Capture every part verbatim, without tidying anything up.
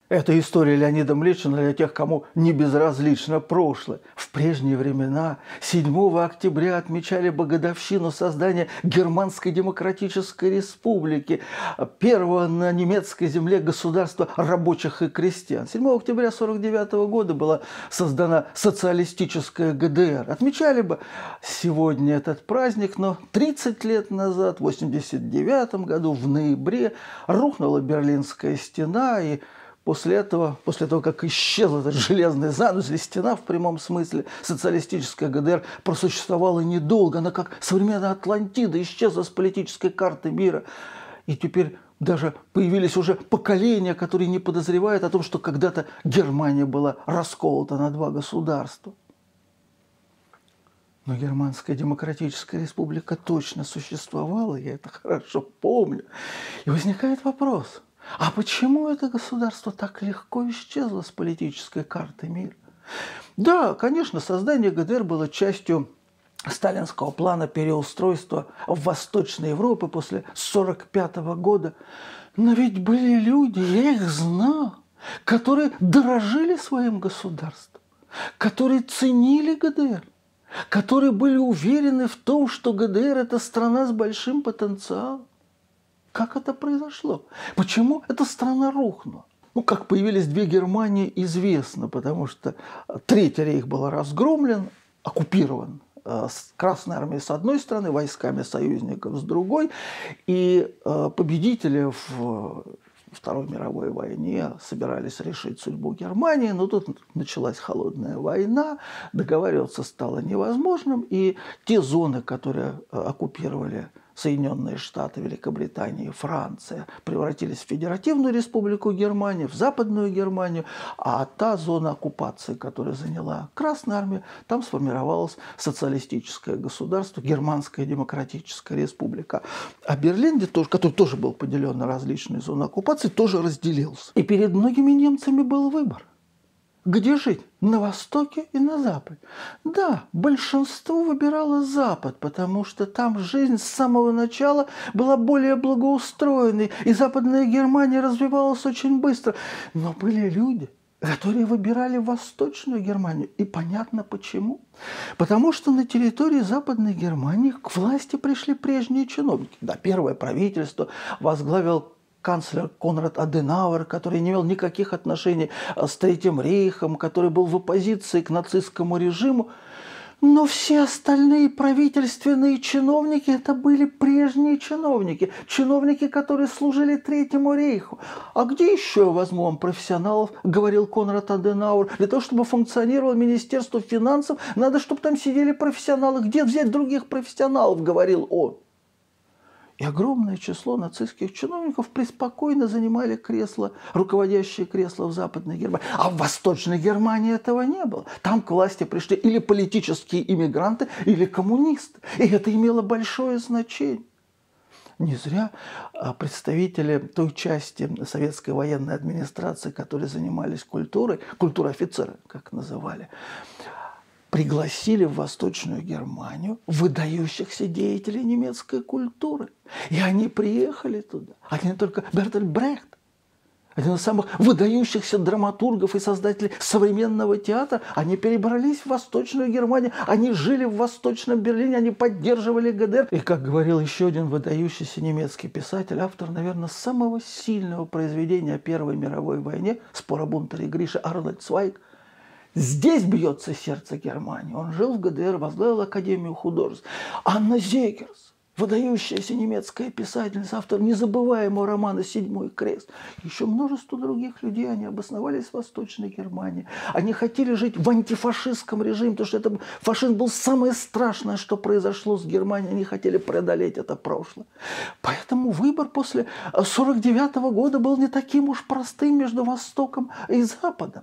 Это история Леонида Млечина для тех, кому не безразлично прошлое. В прежние времена седьмого октября отмечали бы годовщину создания Германской Демократической Республики, первого на немецкой земле государства рабочих и крестьян. седьмого октября тысяча девятьсот сорок девятого года была создана социалистическая ГДР. Отмечали бы сегодня этот праздник, но тридцать лет назад, в тысяча девятьсот восемьдесят девятом году, в ноябре, рухнула Берлинская стена, и После этого, после того, как исчезла этот железный занавес или стена в прямом смысле, социалистическая ГДР просуществовала недолго. Она, как современная Атлантида, исчезла с политической карты мира. И теперь даже появились уже поколения, которые не подозревают о том, что когда-то Германия была расколота на два государства. Но Германская Демократическая Республика точно существовала, я это хорошо помню. И возникает вопрос: а почему это государство так легко исчезло с политической карты мира? Да, конечно, создание ГДР было частью сталинского плана переустройства в Восточной Европе после сорок пятого года. Но ведь были люди, я их знал, которые дорожили своим государством, которые ценили ГДР, которые были уверены в том, что ГДР – это страна с большим потенциалом. Как это произошло? Почему эта страна рухнула? Ну, как появились две Германии, известно, потому что Третий рейх был разгромлен, оккупирован с Красной армией с одной стороны, войсками союзников с другой, и победители в Второй мировой войне собирались решить судьбу Германии, но тут началась холодная война, договариваться стало невозможным, и те зоны, которые оккупировали Соединенные Штаты, Великобритания и Франция, превратились в Федеративную Республику Германию, в Западную Германию, а та зона оккупации, которую заняла Красная армия, там сформировалось социалистическое государство, Германская Демократическая Республика. А Берлин, который тоже был поделен на различные зоны оккупации, тоже разделился. И перед многими немцами был выбор. Где жить? На Востоке и на Западе. Да, большинство выбирало Запад, потому что там жизнь с самого начала была более благоустроенной, и Западная Германия развивалась очень быстро. Но были люди, которые выбирали Восточную Германию. И понятно почему. Потому что на территории Западной Германии к власти пришли прежние чиновники. Да, первое правительство возглавил канцлер Конрад Аденауэр, который не имел никаких отношений с Третьим рейхом, который был в оппозиции к нацистскому режиму. Но все остальные правительственные чиновники – это были прежние чиновники. Чиновники, которые служили Третьему рейху. А где еще я возьму вам профессионалов, говорил Конрад Аденауэр. Для того, чтобы функционировало Министерство финансов, надо, чтобы там сидели профессионалы. Где взять других профессионалов, говорил он. И огромное число нацистских чиновников преспокойно занимали кресла, руководящие кресла в Западной Германии. А в Восточной Германии этого не было. Там к власти пришли или политические иммигранты, или коммунисты. И это имело большое значение. Не зря представители той части советской военной администрации, которые занимались культурой, культура офицера, как называли, пригласили в Восточную Германию выдающихся деятелей немецкой культуры. И они приехали туда. Один только Бертольд Брехт, один из самых выдающихся драматургов и создателей современного театра, они перебрались в Восточную Германию, они жили в Восточном Берлине, они поддерживали ГДР. И, как говорил еще один выдающийся немецкий писатель, автор, наверное, самого сильного произведения о Первой мировой войне «Спор о бунтаре Грише» Арнольд Цвайг, здесь бьется сердце Германии. Он жил в ГДР, возглавил Академию художеств. Анна Зекерс, выдающаяся немецкая писательница, автор незабываемого романа «Седьмой крест». Еще множество других людей, они обосновались в Восточной Германии. Они хотели жить в антифашистском режиме, потому что это, фашизм был самое страшное, что произошло с Германией. Они хотели преодолеть это прошлое. Поэтому выбор после сорок девятого года был не таким уж простым между Востоком и Западом.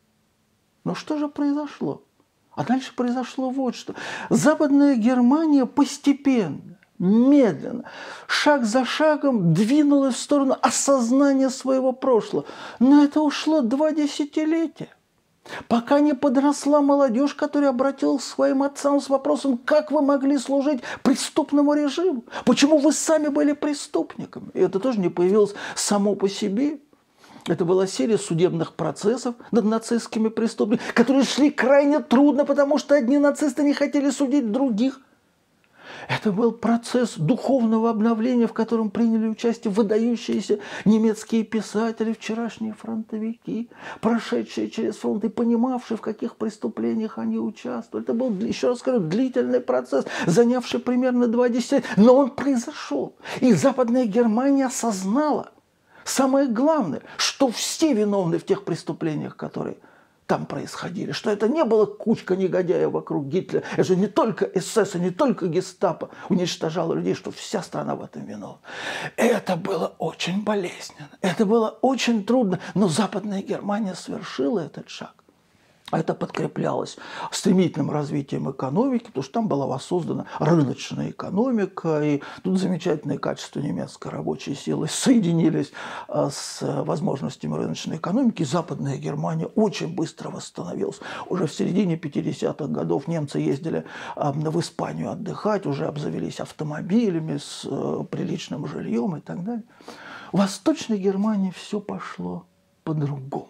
Но что же произошло? А дальше произошло вот что. Западная Германия постепенно, медленно, шаг за шагом двинулась в сторону осознания своего прошлого. Но это ушло два десятилетия. Пока не подросла молодежь, которая обратилась к своим отцам с вопросом: как вы могли служить преступному режиму? Почему вы сами были преступниками? И это тоже не появилось само по себе. Это была серия судебных процессов над нацистскими преступниками, которые шли крайне трудно, потому что одни нацисты не хотели судить других. Это был процесс духовного обновления, в котором приняли участие выдающиеся немецкие писатели, вчерашние фронтовики, прошедшие через фронт и понимавшие, в каких преступлениях они участвовали. Это был, еще раз скажу, длительный процесс, занявший примерно два десятилетия. Но он произошел. И Западная Германия осознала самое главное, что все виновны в тех преступлениях, которые там происходили, что это не была кучка негодяев вокруг Гитлера, это же не только эс эс, не только гестапо уничтожало людей, что вся страна в этом виновна. Это было очень болезненно, это было очень трудно, но Западная Германия совершила этот шаг. Это подкреплялось стремительным развитием экономики, потому что там была воссоздана рыночная экономика, и тут замечательные качества немецкой рабочей силы соединились с возможностями рыночной экономики, и Западная Германия очень быстро восстановилась. Уже в середине пятидесятых годов немцы ездили в Испанию отдыхать, уже обзавелись автомобилями с приличным жильем и так далее. В Восточной Германии все пошло по-другому.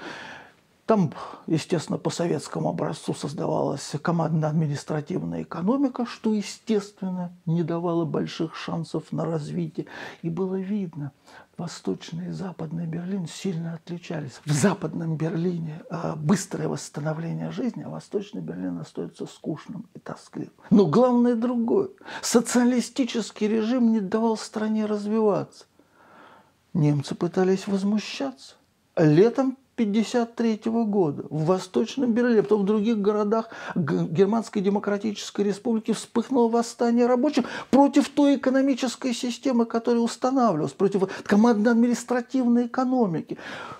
Там, естественно, по советскому образцу создавалась командно-административная экономика, что, естественно, не давало больших шансов на развитие. И было видно, Восточный и Западный Берлин сильно отличались. В Западном Берлине быстрое восстановление жизни, а Восточный Берлин остается скучным и тоскливым. Но главное другое. Социалистический режим не давал стране развиваться. Немцы пытались возмущаться. Летом тысяча девятьсот пятьдесят третьего года в Восточном Берлине, потом в других городах Германской Демократической Республики вспыхнуло восстание рабочих против той экономической системы, которая устанавливалась, против командно-административной экономики.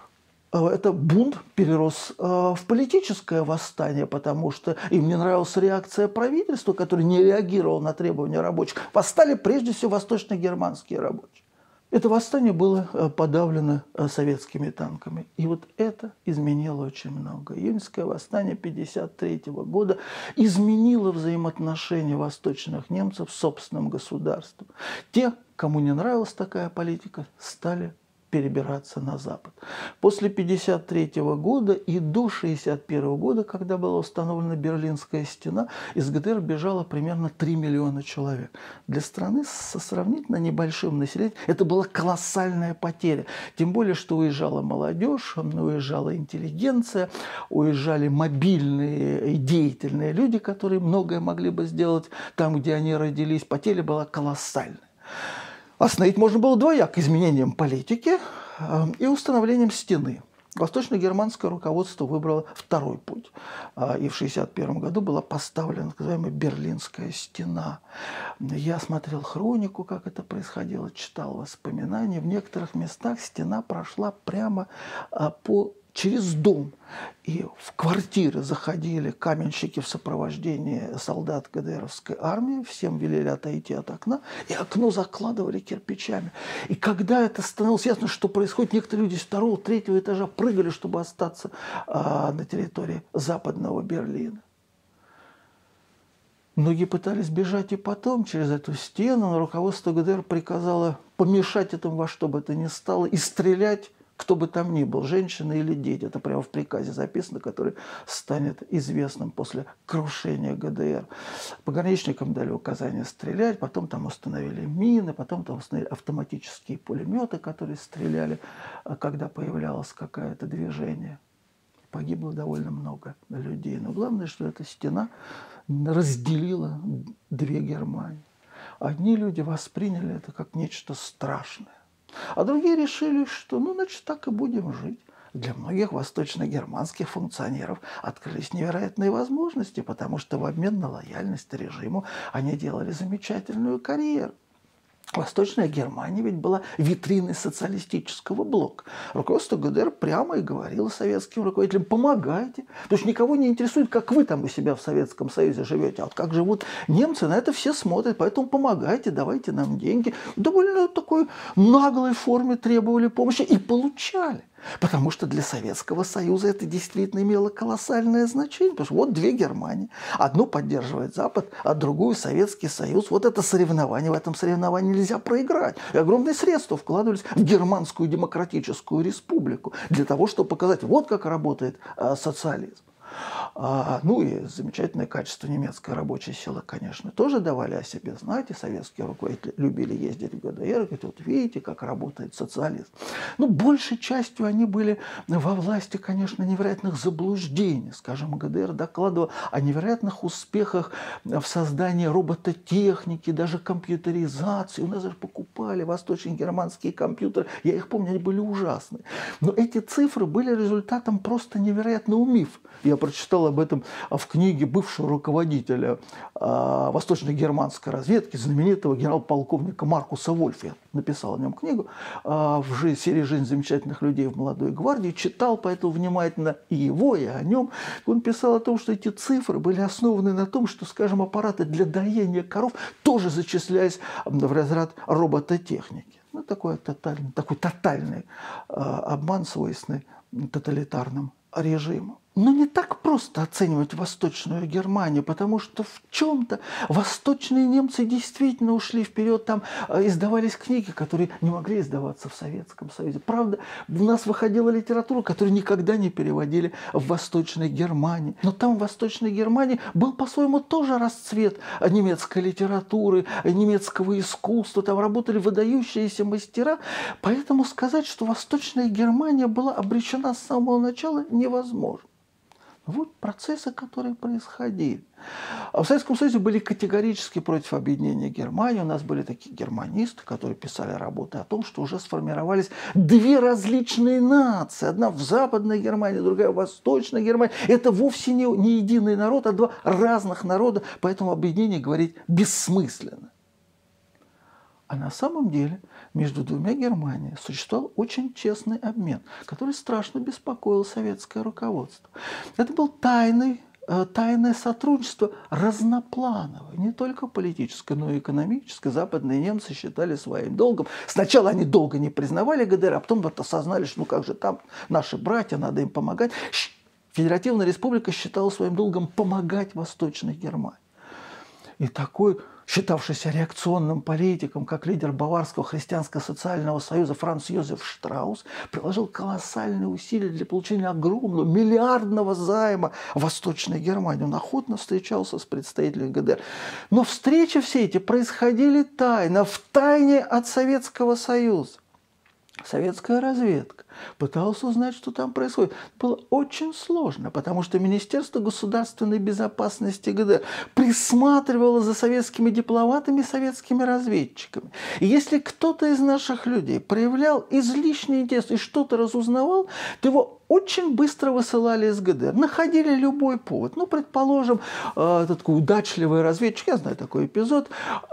Это бунт перерос в политическое восстание, потому что им не нравилась реакция правительства, которое не реагировало на требования рабочих. Восстали прежде всего восточно-германские рабочие. Это восстание было подавлено советскими танками. И вот это изменило очень много. Июньское восстание тысяча девятьсот пятьдесят третьего года изменило взаимоотношения восточных немцев с собственным государством. Те, кому не нравилась такая политика, стали перебираться на Запад. После тысяча девятьсот пятьдесят третьего года и до тысяча девятьсот шестьдесят первого года, когда была установлена Берлинская стена, из гэ дэ эр бежало примерно три миллиона человек. Для страны со сравнительно небольшим населением это была колоссальная потеря. Тем более, что уезжала молодежь, уезжала интеллигенция, уезжали мобильные и деятельные люди, которые многое могли бы сделать там, где они родились. Потеря была колоссальная. Остановить можно было двояко: изменением политики и установлением стены. Восточно-германское руководство выбрало второй путь. И в тысяча девятьсот шестьдесят первом году была поставлена так называемая Берлинская стена. Я смотрел хронику, как это происходило, читал воспоминания. В некоторых местах стена прошла прямо по через дом. И в квартиры заходили каменщики в сопровождении солдат гэ дэ эровской армии, всем велели отойти от окна, и окно закладывали кирпичами. И когда это становилось ясно, что происходит, некоторые люди с второго, третьего этажа прыгали, чтобы остаться а, на территории Западного Берлина. Многие пытались бежать и потом через эту стену, но руководство гэ дэ эр приказало помешать этому во что бы то ни стало и стрелять, кто бы там ни был, женщины или дети. Это прямо в приказе записано, который станет известным после крушения гэ дэ эр. Пограничникам дали указание стрелять, потом там установили мины, потом там установили автоматические пулеметы, которые стреляли, когда появлялось какое-то движение. Погибло довольно много людей. Но главное, что эта стена разделила две Германии. Одни люди восприняли это как нечто страшное, а другие решили, что ну, значит, так и будем жить. Для многих восточно-германских функционеров открылись невероятные возможности, потому что в обмен на лояльность режиму они делали замечательную карьеру. Восточная Германия ведь была витриной социалистического блока. Руководство гэ дэ эр прямо и говорило советским руководителям: помогайте. Потому что никого не интересует, как вы там у себя в Советском Союзе живете, а вот как живут немцы, на это все смотрят. Поэтому помогайте, давайте нам деньги. В довольно такой наглой форме требовали помощи и получали. Потому что для Советского Союза это действительно имело колоссальное значение. Потому что вот две Германии. Одну поддерживает Запад, а другую Советский Союз. Вот это соревнование. В этом соревновании нельзя проиграть. И огромные средства вкладывались в Германскую Демократическую Республику для того, чтобы показать, вот как работает а, социализм. А, ну и замечательное качество немецкой рабочей силы, конечно, тоже давали о себе знать. И советские руководители любили ездить в ГДР, говорить, вот видите, как работает социализм. Ну, большей частью они были во власти, конечно, невероятных заблуждений. Скажем, ГДР докладывал о невероятных успехах в создании робототехники, даже компьютеризации. У нас даже покупали восточно-германские компьютеры. Я их помню, они были ужасные. Но эти цифры были результатом просто невероятного мифа. Я прочитал об этом в книге бывшего руководителя э, восточно-германской разведки, знаменитого генерал-полковника Маркуса Вольфа. Я написал о нем книгу э, в жизнь, серии «Жизнь замечательных людей в молодой гвардии». Читал поэтому внимательно и его, и о нем. Он писал о том, что эти цифры были основаны на том, что, скажем, аппараты для доения коров тоже зачислялись в разряд робототехники. Ну, такой тотальный, такой тотальный э, обман, свойственный тоталитарным режимам. Но не так просто оценивать Восточную Германию, потому что в чем-то восточные немцы действительно ушли вперед. Там издавались книги, которые не могли издаваться в Советском Союзе. Правда, у нас выходила литература, которую никогда не переводили в Восточной Германии. Но там в Восточной Германии был по-своему тоже расцвет немецкой литературы, немецкого искусства. Там работали выдающиеся мастера. Поэтому сказать, что Восточная Германия была обречена с самого начала, невозможно. Вот процессы, которые происходили. А в Советском Союзе были категорически против объединения Германии. У нас были такие германисты, которые писали работы о том, что уже сформировались две различные нации. Одна в Западной Германии, другая в Восточной Германии. Это вовсе не, не единый народ, а два разных народа. Поэтому объединение говорить бессмысленно. А на самом деле между двумя Германиями существовал очень честный обмен, который страшно беспокоил советское руководство. Это был тайный, тайное сотрудничество разноплановое, не только политическое, но и экономическое. Западные немцы считали своим долгом. Сначала они долго не признавали ГДР, а потом вот осознали, что ну как же там наши братья, надо им помогать. Федеративная республика считала своим долгом помогать Восточной Германии. И такой, считавшийся реакционным политиком, как лидер Баварского христианско-социального союза Франц Йозеф Штраус, приложил колоссальные усилия для получения огромного миллиардного займа в Восточной Германии. Он охотно встречался с представителями ГДР. Но встречи все эти происходили тайно, в тайне от Советского Союза. Советская разведка пыталась узнать, что там происходит. Было очень сложно, потому что Министерство государственной безопасности ГДР присматривало за советскими дипломатами и советскими разведчиками. И если кто-то из наших людей проявлял излишний интерес и что-то разузнавал, то его очень быстро высылали из ГДР. Находили любой повод. Ну, предположим, э, такой удачливый разведчик, я знаю такой эпизод,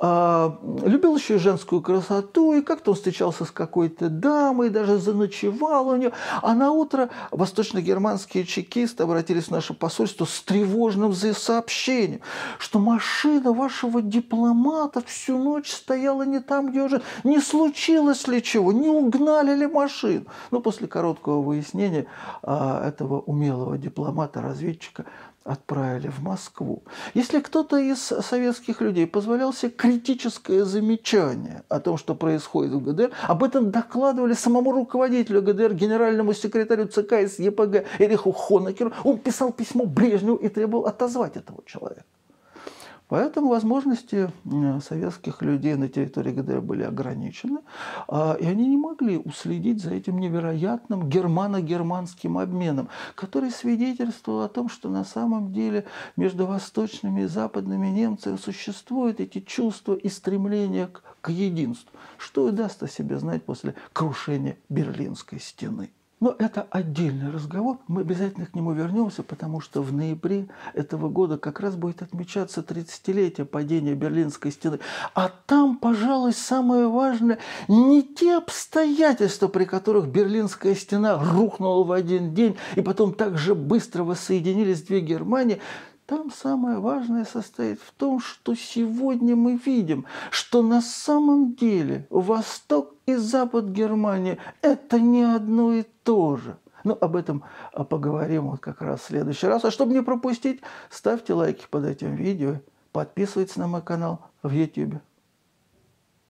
э, любил еще и женскую красоту, и как-то он встречался с какой-то дамой, даже заночевал у нее. А на утро восточно-германские чекисты обратились в наше посольство с тревожным сообщением, что машина вашего дипломата всю ночь стояла не там, где уже не случилось ли чего, не угнали ли машину. Но после короткого выяснения этого умелого дипломата-разведчика отправили в Москву. Если кто-то из советских людей позволял себе критическое замечание о том, что происходит в ГДР, об этом докладывали самому руководителю ГДР, генеральному секретарю ЦК СЕПГ Эриху Хонекеру. Он писал письмо Брежневу и требовал отозвать этого человека. Поэтому возможности советских людей на территории ГДР были ограничены, и они не могли уследить за этим невероятным германо-германским обменом, который свидетельствовал о том, что на самом деле между восточными и западными немцами существуют эти чувства и стремления к, к единству, что и даст о себе знать после крушения Берлинской стены. Но это отдельный разговор, мы обязательно к нему вернемся, потому что в ноябре этого года как раз будет отмечаться тридцатилетие падения Берлинской стены. А там, пожалуй, самое важное не те обстоятельства, при которых Берлинская стена рухнула в один день, и потом так же быстро воссоединились две Германии. Там самое важное состоит в том, что сегодня мы видим, что на самом деле Восток и Запад Германии – это не одно и то же. Ну, об этом поговорим вот как раз в следующий раз. А чтобы не пропустить, ставьте лайки под этим видео, подписывайтесь на мой канал в ютубе.